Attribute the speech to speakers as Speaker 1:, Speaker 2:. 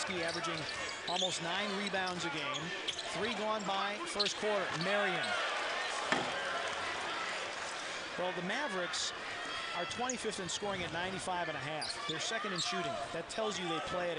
Speaker 1: Nowitzki averaging almost 9 rebounds a game. 3 gone by first quarter. Marion. Well, the Mavericks are 25th in scoring at 95.5. They're second in shooting. That tells you they play at